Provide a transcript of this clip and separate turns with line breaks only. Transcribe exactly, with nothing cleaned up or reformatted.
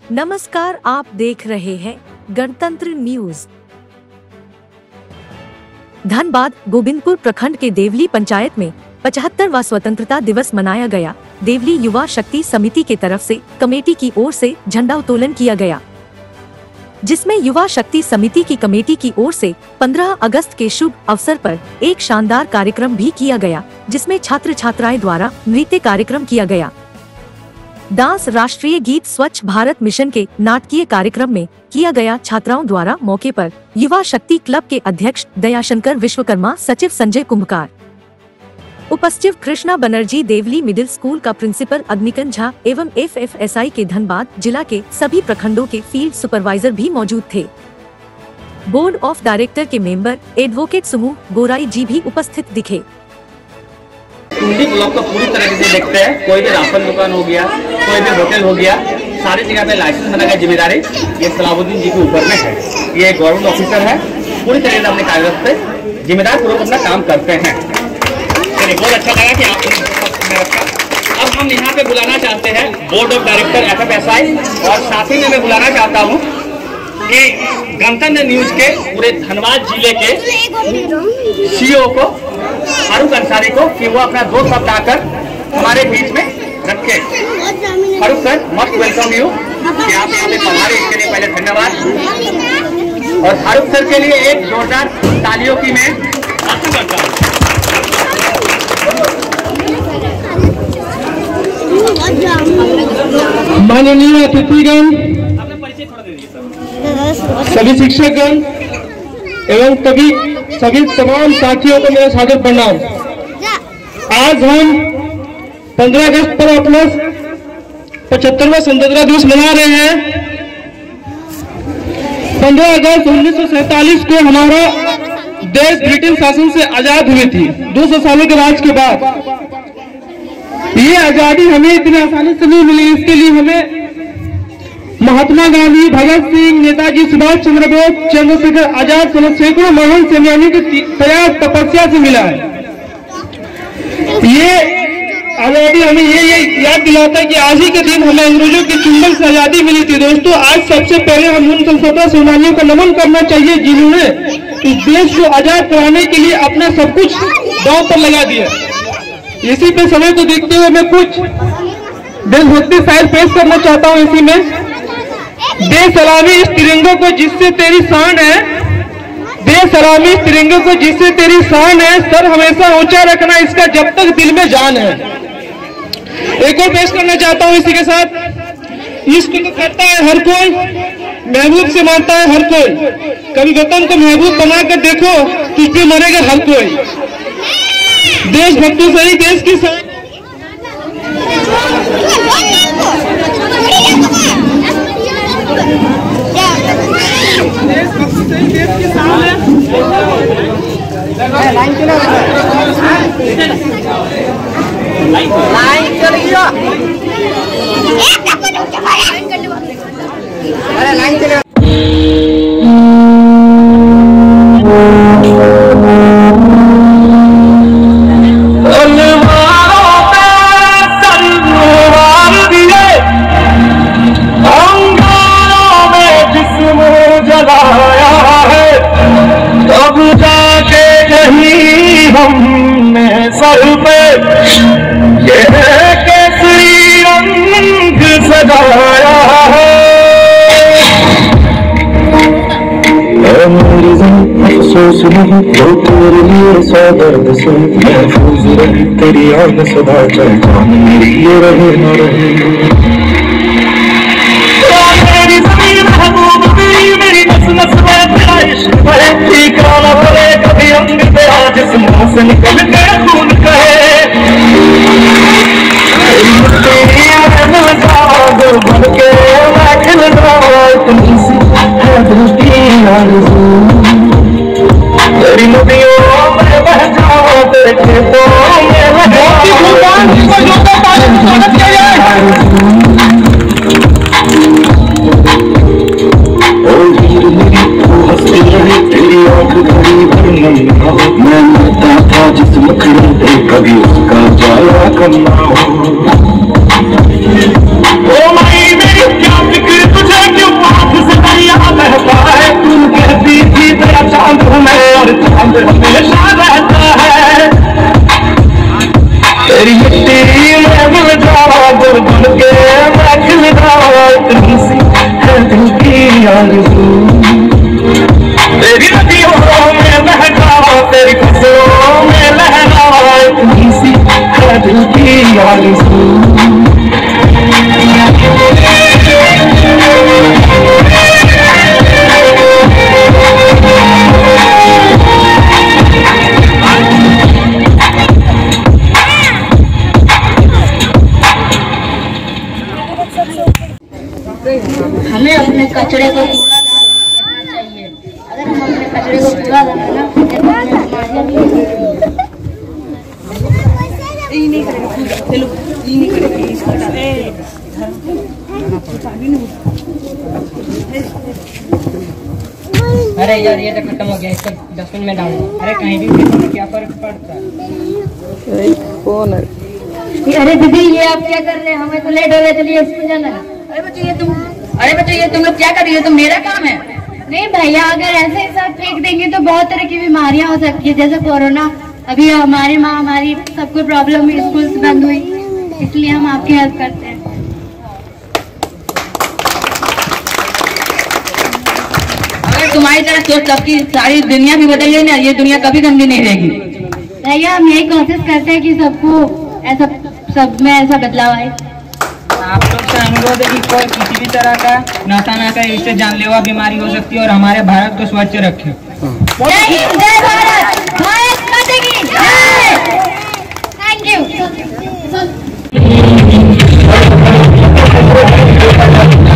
नमस्कार, आप देख रहे हैं गणतंत्र न्यूज। धनबाद गोविंदपुर प्रखंड के देवली पंचायत में पचहत्तरवां स्वतंत्रता दिवस मनाया गया। देवली युवा शक्ति समिति के तरफ से कमेटी की ओर से झंडा उत्तोलन किया गया, जिसमें युवा शक्ति समिति की कमेटी की ओर से पंद्रह अगस्त के शुभ अवसर पर एक शानदार कार्यक्रम भी किया गया, जिसमें छात्र छात्राएं द्वारा नृत्य कार्यक्रम किया गया। डांस, राष्ट्रीय गीत, स्वच्छ भारत मिशन के नाटकीय कार्यक्रम में किया गया। छात्राओं द्वारा मौके पर युवा शक्ति क्लब के अध्यक्ष दयाशंकर विश्वकर्मा, सचिव संजय कुंभकार, उपस्थित कृष्णा बनर्जी, देवली मिडिल स्कूल का प्रिंसिपल अग्निकन झा एवं एफ एफ एस आई के धनबाद जिला के सभी प्रखंडों के फील्ड सुपरवाइजर भी मौजूद थे। बोर्ड ऑफ डायरेक्टर के मेंबर एडवोकेट सुमू गोराई जी भी उपस्थित दिखे।
टूंडी ब्लॉक को पूरी तरह से देखते हैं। कोई भी राशन दुकान हो गया, कोई भी होटल हो गया, सारी जगह पे लाइसेंस बनाने की जिम्मेदारी ये सलाहुद्दीन जी के ऊपर में है। ये गवर्नमेंट ऑफिसर है, पूरी तरह से अपने कार्यरत पे जिम्मेदार पूर्वक अपना काम करते हैं। बहुत अच्छा लगा कि आपने रखा। अब हम यहाँ पे बुलाना चाहते हैं board of director F F S I, और साथ ही में मैं बुलाना चाहता हूँ कि गणतंत्र न्यूज के पूरे धनबाद जिले के सी ओ को फारूक अंसारी को कि वो अपना दो शब्द आकर हमारे बीच में रखे। Farooq sir, must welcome you कि आप यहाँ पे पधारे, इसके लिए पहले धन्यवाद। और फारूक सर के लिए एक जोरदार तालियों की मैं आशा करता हूँ।
माननीय अतिथिगण, सभी शिक्षकगण एवं सभी सभी तमाम साथियों को मेरा सादर प्रणाम। आज हम पंद्रह अगस्त पर अपना पचहत्तरवां स्वतंत्रता दिवस मना रहे हैं। पंद्रह अगस्त उन्नीस सौ सैतालीस को हमारा देश ब्रिटिश शासन से आजाद हुई थी। दो सौ सालों के राज के बाद ये आजादी हमें इतनी आसानी से नहीं मिली। इसके लिए हमें महात्मा गांधी, भगत सिंह, नेताजी सुभाष चंद्र बोस, चंद्रशेखर आजाद समेत सैकड़ों महान सेनानियों की त्याग तपस्या से मिला है। ये आजादी हमें ये, ये याद दिलाता है कि आज ही के दिन हमें अंग्रेजों के चुंबक से आजादी मिली थी। दोस्तों, आज सबसे पहले हम उन स्वतंत्रता सेनानियों का नमन करना चाहिए जिन्होंने इस देश को आजाद कराने के लिए अपना सब कुछ दांव पर लगा दिया। इसी पे समय को देखते हुए मैं कुछ देशभक्ति शायद पेश करना चाहता हूँ। इसी में दे सलामी इस तिरंगे को जिससे तेरी शान है, दे सलामी इस तिरंगे को जिससे तेरी शान है, सर हमेशा ऊंचा रखना इसका जब तक दिल में जान है। एक और पेश करना चाहता हूँ इसी के साथ। इश्क तो करता है हर कोई, महबूब से मानता है हर कोई, कभी वतन को महबूब बनाकर देखो तुझ पे मरेगा हर कोई। देशभक्ति से ही देश की शान। लाइन चलो, लाइन चलो, अरे लाइन चलो।
हमने सर पे ये केसरी रंग सजाया है। अफसोस नहीं तो तेरे लिए सौ दर्द से महफूज रहे तेरी आन सदा चाहे जान मेरी ये रहे न रहे। मेरी जमीन महबूब तेरी, मेरी नस नस में तेरा इश्क है। ठीका न पड़े कभी अंग पे आज इस मुंह से निकल के खून कहे। तेरी आजाद बन के मैं खिल रहा इतनी सी है दृष्टि आरज़ू। तेरी नदियों में बह जाओ, तेरे खेतों में लगा तेरी आंख घड़ी भर मैं मरता था जिस आरज़ू तेरी नदियों में बहकाओ तेरी फसलों में लहराओ इतनी सी है दिल की आरज़ू
हमें अपने कचरे को कूड़ा करना चाहिए। अगर हम अपने कचरे को कूड़ा
अरे यार ये तो खत्म हो गया, इसको डस्टबिन में डाल दो। अरे कहीं भी फेंको तो क्या फर्क पड़ता है।
कौन है?
अरे दीदी ये आप क्या कर रहे हैं? हमें तो लेट हो गया, चलिए स्कूल जाना है।
अरे बच्चों ये तुम अरे बच्चों ये तुम लोग क्या कर रही हो? तो मेरा काम है।
नहीं भैया, अगर ऐसे ही सब फेंक देंगे तो बहुत तरह की बीमारियां हो सकती है, जैसे कोरोना। अभी हमारी माँ हमारी सबको प्रॉब्लम हुई, स्कूल बंद हुई, इसलिए हम आपकी हेल्प करते हैं।
अगर तुम्हारी तरह सोच सबकी सारी दुनिया भी बदल गई ना, ये दुनिया कभी गंदी नहीं रहेगी।
भैया हम यही कोशिश करते हैं कि सबको ऐसा सब में ऐसा बदलाव आए।
आप लोग से अनुरोध है कि कोई किसी भी तरह का नशा ना करे, इससे जानलेवा बीमारी हो सकती है और हमारे भारत को स्वच्छ रखे।
जय हिंद, जय भारत, भारत माता की जय। Thank you.